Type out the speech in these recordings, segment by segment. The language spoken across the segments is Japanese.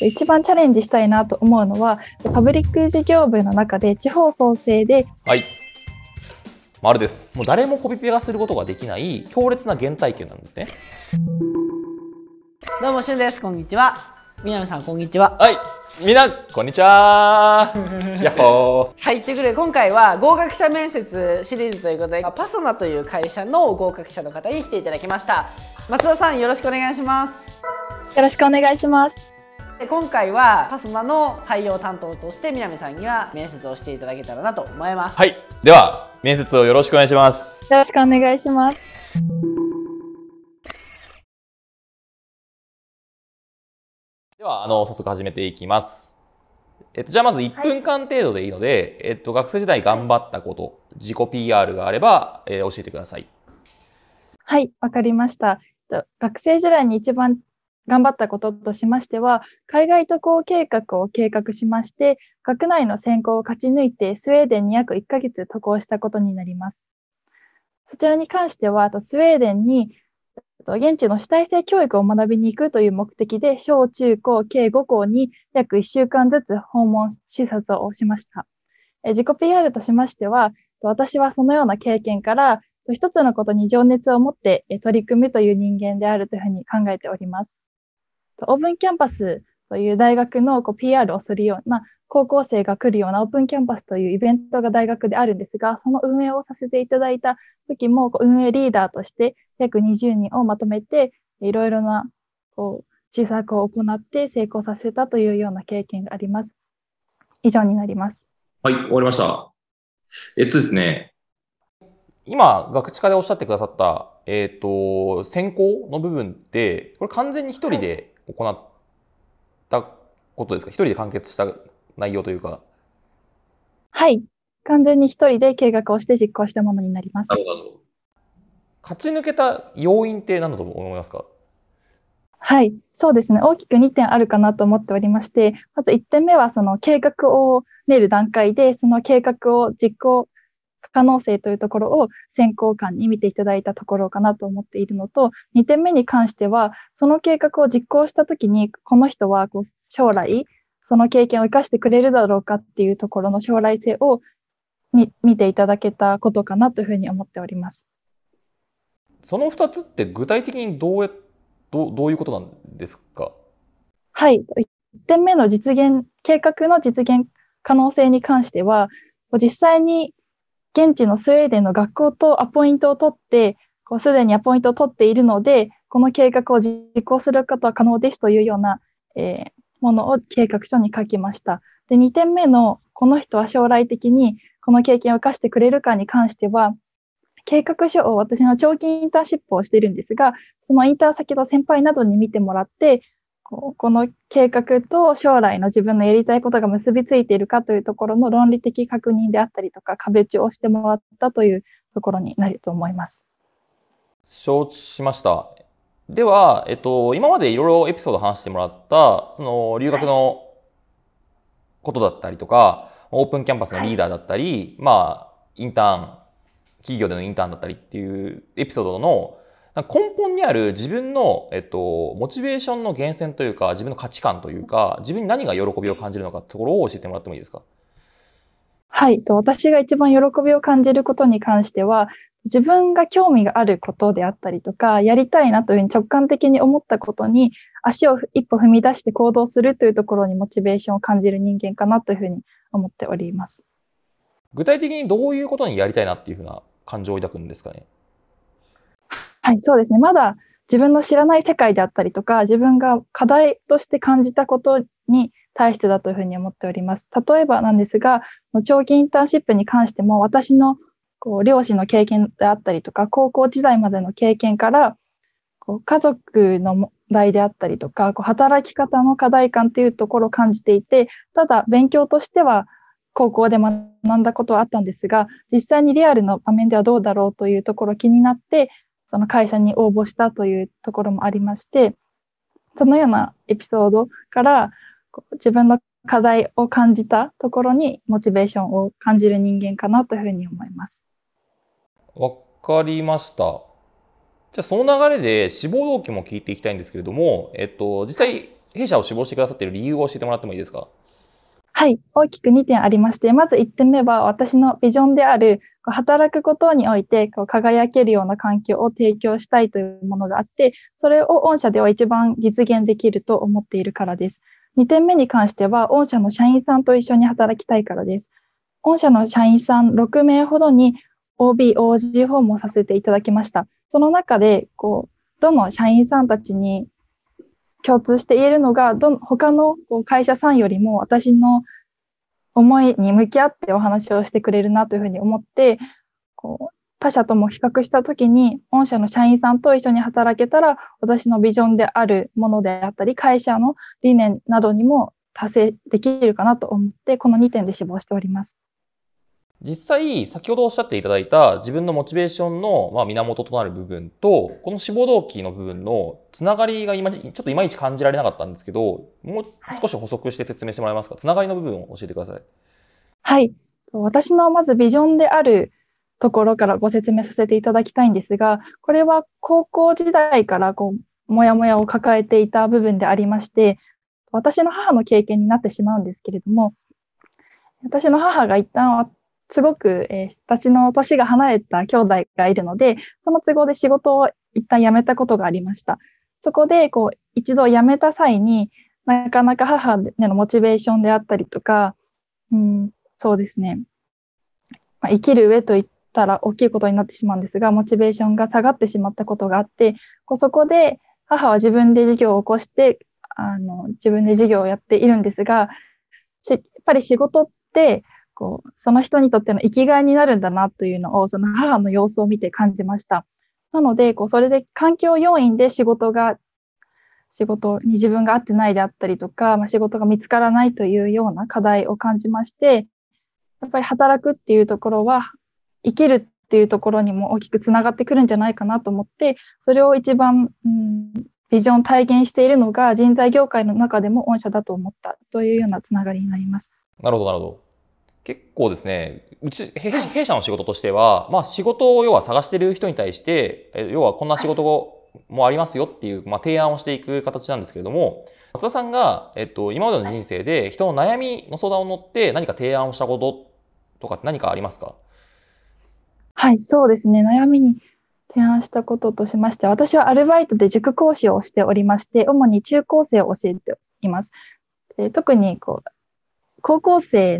一番チャレンジしたいなと思うのは、パブリック事業部の中で地方創生で、 はい、丸です。もう誰もコピペがすることができない強烈な原体験なんですね。 どうもしゅんです。こんにちは。南さんこんにちは。 はい、みんなこんにちは。やっほー。 はい、ということで今回は合格者面接シリーズということで、パソナという会社の合格者の方に来ていただきました。松田さんよろしくお願いします。 よろしくお願いします。 今回はパソナの採用担当として南さんには面接をしていただけたらなと思います。 はい、では面接をよろしくお願いします。 よろしくお願いします。 では早速始めていきます。じゃあまず1分間程度でいいので、学生時代頑張ったこと、自己 PR があれば、教えてください。 はい、わかりました。学生時代に一番頑張ったこととしましては、海外渡航計画を計画しまして、学内の選考を勝ち抜いて、スウェーデンに約1ヶ月渡航したことになります。そちらに関しては、スウェーデンに現地の主体性教育を学びに行くという目的で、小中高計5校に約1週間ずつ訪問視察をしました。自己 PR としましては、私はそのような経験から、一つのことに情熱を持って取り組むという人間であるというふうに考えております。オープンキャンパスという大学のPR をするような高校生が来るようなオープンキャンパスというイベントが大学であるんですが、その運営をさせていただいた時も運営リーダーとして約20人をまとめていろいろな施策を行って成功させたというような経験があります。以上になります。 はい、終わりました。ですね。 今、学知課でおっしゃってくださった、選考の部分って、これ完全に一人で行ったことですか？一人で完結した内容というか。 はい。完全に一人で計画をして実行したものになります。 なるほど。 勝ち抜けた要因って何だと思いますか？ はい。そうですね。大きく2点あるかなと思っておりまして、まず1点目はその計画を練る段階で、その計画を実行可能性というところを選考官に見ていただいたところかなと思っているのと、2点目に関しては、その計画を実行したときに、この人は将来、その経験を生かしてくれるだろうかっていうところの将来性を見ていただけたことかなというふうに思っております。 その2つって具体的にどういうことなんですか？ はい。1点目の計画の実現可能性に関しては、実際に現地のスウェーデンの学校とアポイントを取って、すでにアポイントを取っているので、この計画を実行することは可能ですというような、ものを計画書に書きました。で、2点目の、この人は将来的にこの経験を生かしてくれるかに関しては、計画書を私の長期インターンシップをしているんですが、そのインターン先の先輩などに見てもらって、この計画と将来の自分のやりたいことが結びついているかというところの論理的確認であったりとか、壁打ちをしてもらったというところになると思います。 承知しました。では、今までいろいろエピソード話してもらった、その留学のことだったりとか、オープンキャンパスのリーダーだったり、インターン、企業でのインターンだったりっていうエピソードの根本にある自分の、モチベーションの源泉というか、自分の価値観というか、自分に何が喜びを感じるのかってところを教えてもらってもいいですか？ はい。私が一番喜びを感じることに関しては、自分が興味があることであったりとか、やりたいなというふうに直感的に思ったことに、足を一歩踏み出して行動するというところにモチベーションを感じる人間かなというふうに思っております。 具体的にどういうことにやりたいなっていうふうな感情を抱くんですかね？ はい、そうですね。まだ自分の知らない世界であったりとか、自分が課題として感じたことに対してだというふうに思っております。例えばなんですが、長期インターンシップに関しても、私の両親の経験であったりとか、高校時代までの経験から、家族の問題であったりとか、働き方の課題感っていうところを感じていて、ただ勉強としては高校で学んだことはあったんですが、実際にリアルの場面ではどうだろうというところ気になって、その会社に応募したというところもありまして、そのようなエピソードから自分の課題を感じたところにモチベーションを感じる人間かなというふうに思います。 わかりました。じゃあその流れで志望動機も聞いていきたいんですけれども、実際弊社を志望してくださっている理由を教えてもらってもいいですか？ はい、大きく2点ありまして、まず1点目は私のビジョンである働くことにおいて輝けるような環境を提供したいというものがあって、それを御社では一番実現できると思っているからです。2点目に関しては、御社の社員さんと一緒に働きたいからです。御社の社員さん6名ほどに OB、OG 訪問させていただきました。その中で、どの社員さんたちに共通して言えるのが、他の会社さんよりも私の思いに向き合ってお話をしてくれるなというふうに思って、他社とも比較したときに、御社の社員さんと一緒に働けたら、私のビジョンであるものであったり、会社の理念などにも達成できるかなと思って、この2点で志望しております。 実際、先ほどおっしゃっていただいた自分のモチベーションの源となる部分と、この志望動機の部分のつながりがちょっといまいち感じられなかったんですけど、もう少し補足して説明してもらえますか？つながりの部分を教えてください。 はい。私のまずビジョンであるところからご説明させていただきたいんですが、これは高校時代からもやもやを抱えていた部分でありまして、私の母の経験になってしまうんですけれども、私の母が一旦はすごく、私の年が離れた兄弟がいるので、その都合で仕事を一旦辞めたことがありました。そこで一度辞めた際になかなか母へのモチベーションであったりとか、そうですね、生きる上といったら大きいことになってしまうんですが、モチベーションが下がってしまったことがあって、そこで母は自分で事業を起こして自分で事業をやっているんですが、やっぱり仕事ってその人にとっての生きがいになるんだなというのを、その母の様子を見て感じました。なので、それで環境要因で仕事に自分が合ってないであったりとか、仕事が見つからないというような課題を感じまして、やっぱり働くっていうところは、生きるっていうところにも大きくつながってくるんじゃないかなと思って、それを一番、ビジョン体現しているのが人材業界の中でも御社だと思ったというようなつながりになります。 なるほど、なるほど。結構ですね、弊社の仕事としては、仕事を要は探している人に対して、要はこんな仕事もありますよっていう、提案をしていく形なんですけれども、松田さんが、今までの人生で人の悩みの相談を乗って何か提案をしたこととかって何かありますか？ はい、そうですね。悩みに提案したこととしまして、私はアルバイトで塾講師をしておりまして、主に中高生を教えています。特に高校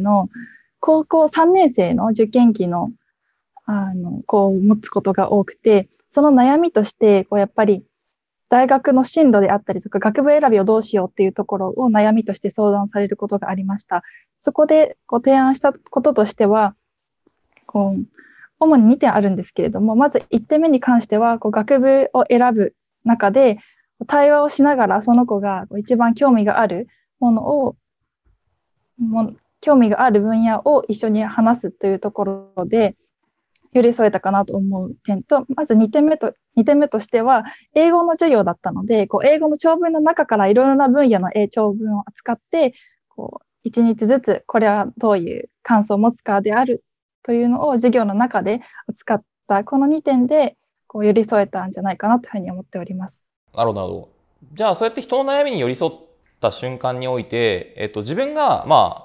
3年生の受験期の子を持つことが多くて、その悩みとして、やっぱり大学の進路であったりとか、学部選びをどうしようっていうところを悩みとして相談されることがありました。そこで提案したこととしては、主に2点あるんですけれども、まず1点目に関しては、学部を選ぶ中で、対話をしながらその子が一番興味がある興味がある分野を一緒に話すというところで、寄り添えたかなと思う点と、まず2点目としては、英語の授業だったので、英語の長文の中からいろいろな分野の長文を扱って、1日ずつこれはどういう感想を持つかであるというのを授業の中で扱った、この2点で寄り添えたんじゃないかなというふうに思っております。 なるほど、なるほど。じゃあ、そうやって人の悩みに寄り添った瞬間において、自分が、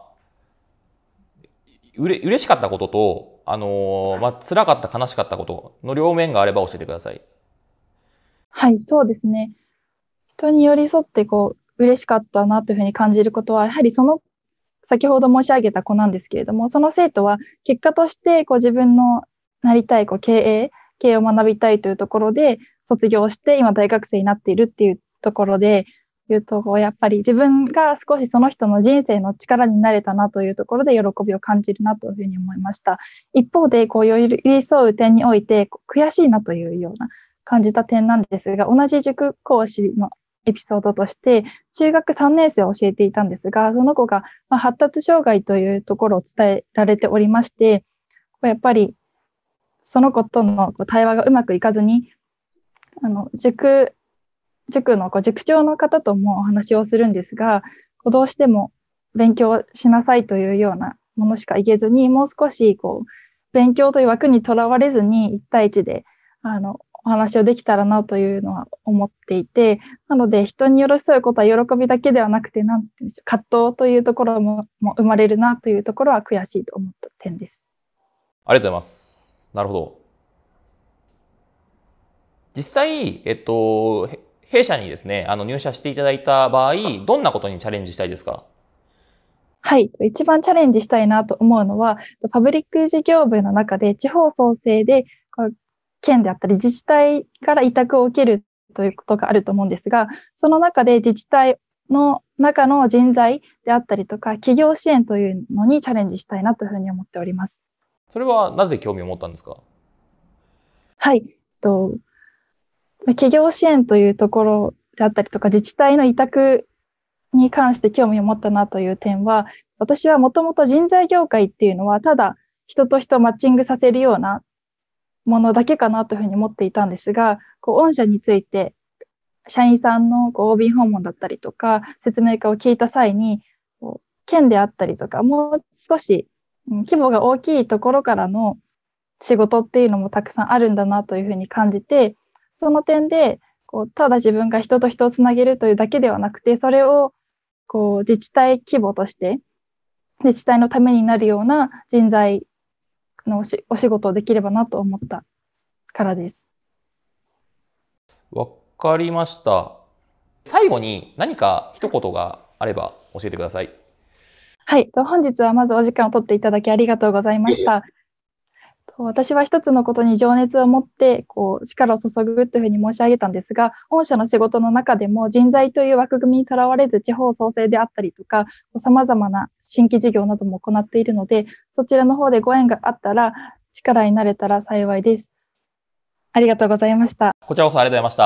嬉しかったことと、辛かった、悲しかったことの両面があれば教えてください。 はい、そうですね。人に寄り添って嬉しかったなというふうに感じることは、やはり先ほど申し上げた子なんですけれども、その生徒は結果として自分のなりたい経営を学びたいというところで卒業して今大学生になっているっていうところで言うと、やっぱり自分が少しその人の人生の力になれたなというところで喜びを感じるなというふうに思いました。一方で寄り添う点において悔しいなというような感じた点なんですが、同じ塾講師のエピソードとして、中学3年生を教えていたんですが、その子が発達障害というところを伝えられておりまして、やっぱりその子との対話がうまくいかずに、塾の塾長の方ともお話をするんですが、どうしても勉強しなさいというようなものしか言えずに、もう少し勉強という枠にとらわれずに1対1でお話をできたらなというのは思っていて、なので人に寄り添うことは喜びだけではなくて、なんていうんでしょう、葛藤というところも生まれるなというところは悔しいと思った点です。 ありがとうございます。なるほど。実際、弊社にですね、入社していただいた場合、どんなことにチャレンジしたいですか？ はい。一番チャレンジしたいなと思うのは、パブリック事業部の中で地方創生で、県であったり自治体から委託を受けるということがあると思うんですが、その中で自治体の中の人材であったりとか、企業支援というのにチャレンジしたいなというふうに思っております。 それはなぜ興味を持ったんですか？ はい。企業支援というところであったりとか、自治体の委託に関して興味を持ったなという点は、私はもともと人材業界っていうのは、ただ人と人をマッチングさせるようなものだけかなというふうに思っていたんですが、御社について、社員さんのOB訪問だったりとか、説明会を聞いた際に、県であったりとか、もう少し規模が大きいところからの仕事っていうのもたくさんあるんだなというふうに感じて、その点で、ただ自分が人と人をつなげるというだけではなくて、それを自治体規模として、自治体のためになるような人材のお仕事をできればなと思ったからです。 わかりました。最後に何か一言があれば教えてください。 はい。本日はまずお時間を取っていただきありがとうございました。私は一つのことに情熱を持って力を注ぐというふうに申し上げたんですが、御社の仕事の中でも人材という枠組みにとらわれず地方創生であったりとか、様々な新規事業なども行っているので、そちらの方でご縁があったら力になれたら幸いです。ありがとうございました。 こちらこそありがとうございました。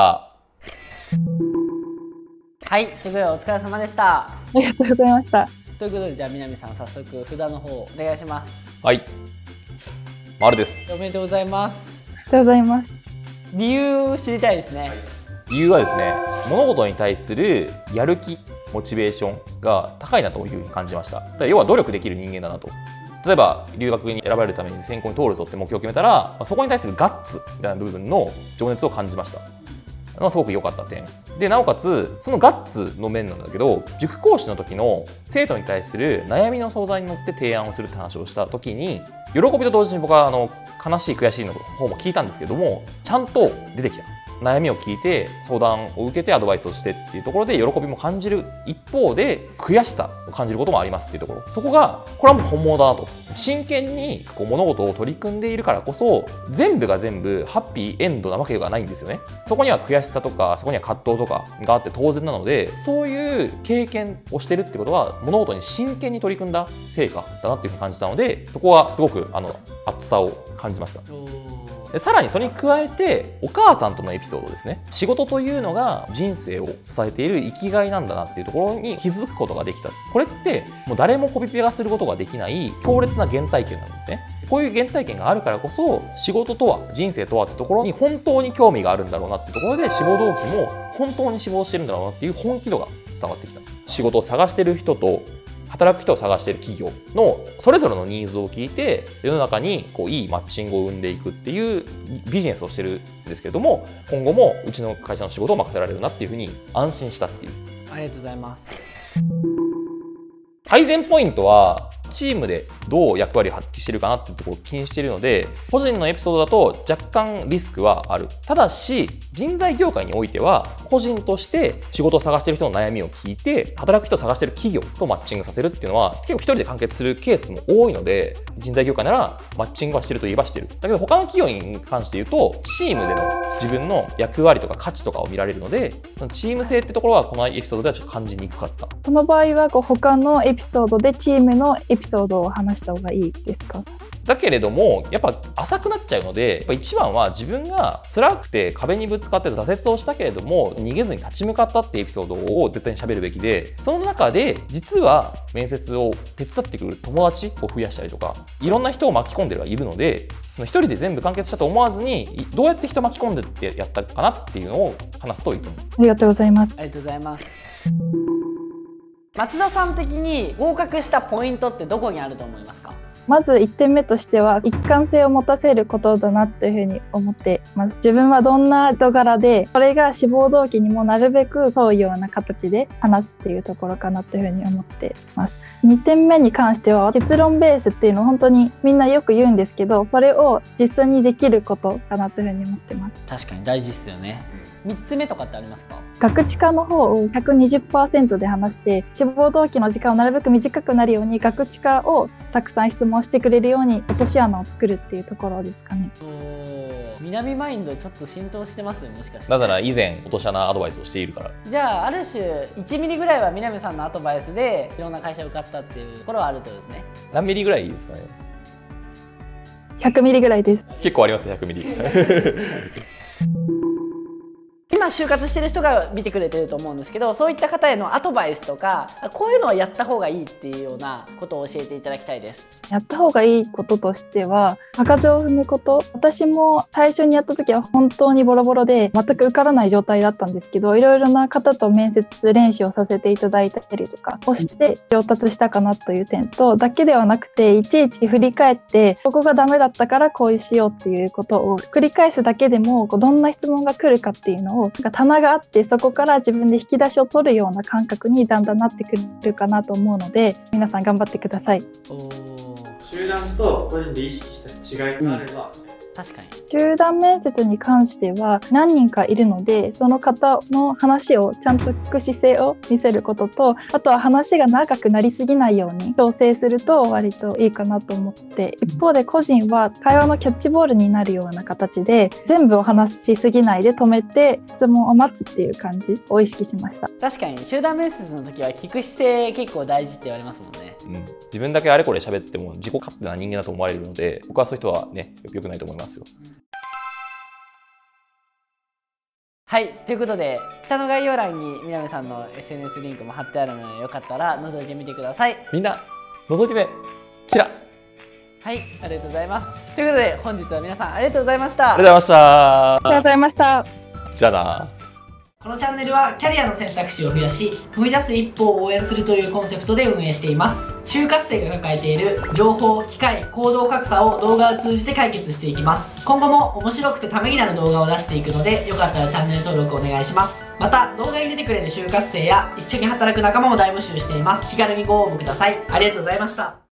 はい、ということでお疲れ様でした。 ありがとうございました。 ということで、じゃあ南さん早速札の方お願いします。 はい。丸です。 おめでとうございます。 ありがとうございます。 理由知りたいですね。 理由はですね、物事に対するやる気、モチベーションが高いなというふうに感じました。だから要は努力できる人間だなと。例えば留学に選ばれるために選考に通るぞって目標を決めたら、そこに対するガッツみたいな部分の情熱を感じました。すごく良かった点で、なおかつそのガッツの面なんだけど、塾講師の時の生徒に対する悩みの相談に乗って提案をするって話をした時に、喜びと同時に僕は悲しい悔しいの方も聞いたんですけども、ちゃんと出てきた。悩みを聞いて相談を受けてアドバイスをしてっていうところで喜びも感じる一方で悔しさを感じることもありますっていうところ、そこがこれはもう本物だなと。真剣に物事を取り組んでいるからこそ全部が全部ハッピーエンドなわけがないんですよね。そこには悔しさとかそこには葛藤とかがあって当然なので、そういう経験をしてるってことは物事に真剣に取り組んだ成果だなっていうふうに感じたので、そこはすごく熱さを感じました。でさらにそれに加えてお母さんとのエピソードですね。仕事というのが人生を支えている生きがいなんだなっていうところに気づくことができた。これってもう誰もコピペがすることができない強烈な原体験なんですね。こういう原体験があるからこそ仕事とは人生とはってところに本当に興味があるんだろうなっていうところで、志望動機も本当に志望してるんだろうなっていう本気度が伝わってきた。仕事を探してる人と働く人を探している企業のそれぞれのニーズを聞いて世の中にいいマッチングを生んでいくっていうビジネスをしてるんですけれども、今後もうちの会社の仕事を任せられるなっていうふうに安心したっていう。 ありがとうございます。 改善ポイントはチームでどう役割を発揮してるかなっていうところを気にしているので、個人のエピソードだと若干リスクはある。ただし人材業界においては個人として仕事を探している人の悩みを聞いて働く人を探している企業とマッチングさせるっていうのは結構一人で完結するケースも多いので、人材業界ならマッチングはしてるといえばしてる。だけど他の企業に関して言うとチームでの自分の役割とか価値とかを見られるので、チーム性ってところはこのエピソードではちょっと感じにくかった。 その場合は他のエピソードでチームのエピソードを話した方がいいですか？ だけれどもやっぱ浅くなっちゃうので、やっぱ一番は自分が辛くて壁にぶつかって挫折をしたけれども逃げずに立ち向かったっていうエピソードを絶対に喋るべきで、その中で実は面接を手伝ってくれる友達を増やしたりとか、いろんな人を巻き込んではいるので、その一人で全部完結したと思わずにどうやって人を巻き込んでってやったかなっていうのを話すといいと思う。 ありがとうございます。 ありがとうございます。松田さん的に合格したポイントってどこにあると思いますか？ まず1点目としては一貫性を持たせることだなというふうに思っています。自分はどんな人柄で、それが志望動機にもなるべく沿うような形で話すっていうところかなというふうに思っています。2点目に関しては結論ベースっていうのを本当にみんなよく言うんですけど、それを実際にできることかなというふうに思ってます。 確かに大事ですよね。3つ目とかってありますか？ ガクチカの方を 120% で話して、志望動機の時間をなるべく短くなるようにガクチカをたくさん質問してくれるように落とし穴を作るっていうところですかね。 南マインドちょっと浸透してますよ、もしかして。 なぜなら以前落とし穴アドバイスをしているから。 じゃあある種1ミリぐらいは南さんのアドバイスでいろんな会社受かったっていうところはあるってことですね。 何ミリぐらいですかね。 100ミリぐらいです。 結構ありますよ、100ミリ。 今就活してる人が見てくれてると思うんですけど、そういった方へのアドバイスとか、こういうのはやった方がいいっていうようなことを教えていただきたいです。 やった方がいいこととしては、場数を踏むこと。私も最初にやった時は本当にボロボロで全く受からない状態だったんですけど、いろいろな方と面接練習をさせていただいたりとかをして上達したかなという点と、だけではなくていちいち振り返ってここがダメだったからこうしようっていうことを繰り返すだけでも、どんな質問が来るかっていうのを棚があって、そこから自分で引き出しを取るような感覚にだんだんなってくるかなと思うので、皆さん頑張ってください。 集団と個人で意識した違いがあれば、 確かに集団面接に関しては何人かいるので、その方の話をちゃんと聞く姿勢を見せることと、あとは話が長くなりすぎないように調整すると割といいかなと思って、一方で個人は会話のキャッチボールになるような形で全部を話しすぎないで止めて質問を待つっていう感じを意識しました。 確かに集団面接の時は聞く姿勢結構大事って言われますもんね。 自分だけあれこれ喋っても自己勝手な人間だと思われるので、僕はそういう人はね、良くないと思いますよ。 はい、ということで下の概要欄に南さんの SNS リンクも貼ってあるので、よかったら覗いてみてください。 みんな覗いてね。キラ。 はい、ありがとうございます。ということで本日は皆さんありがとうございました。 ありがとうございました。 ありがとうございました。 じゃあな。 このチャンネルはキャリアの選択肢を増やし踏み出す一歩を応援するというコンセプトで運営しています。就活生が抱えている情報、機会、行動格差を動画を通じて解決していきます。今後も面白くてためになる動画を出していくので、よかったらチャンネル登録お願いします。また動画に出てくれる就活生や一緒に働く仲間も大募集しています。気軽にご応募ください。ありがとうございました。